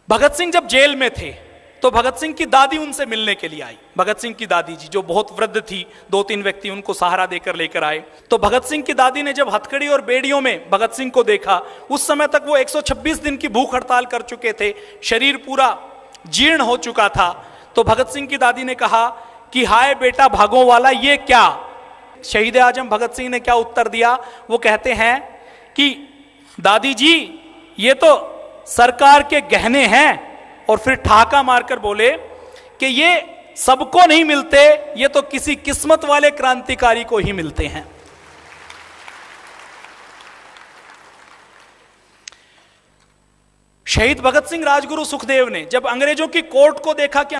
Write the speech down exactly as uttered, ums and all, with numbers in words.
भगत सिंह जब जेल में थे तो भगत सिंह की दादी उनसे मिलने के लिए आई। भगत सिंह की दादी जी जो बहुत वृद्ध थी, दो तीन व्यक्ति उनको सहारा देकर लेकर आए। तो भगत सिंह की दादी ने जब हथकड़ी और बेड़ियों में भगत सिंह को देखा, उस समय तक वो एक सौ छब्बीस दिन की भूख हड़ताल कर चुके थे, शरीर पूरा जीर्ण हो चुका था। तो भगत सिंह की दादी ने कहा कि हाय बेटा भागों वाला, ये क्या? शहीद आजम भगत सिंह ने क्या उत्तर दिया? वो कहते हैं कि दादी जी ये तो सरकार के गहने हैं, और फिर ठहाका मारकर बोले कि ये सबको नहीं मिलते, ये तो किसी किस्मत वाले क्रांतिकारी को ही मिलते हैं। शहीद भगत सिंह, राजगुरु सुखदेव ने जब अंग्रेजों की कोर्ट को देखा कि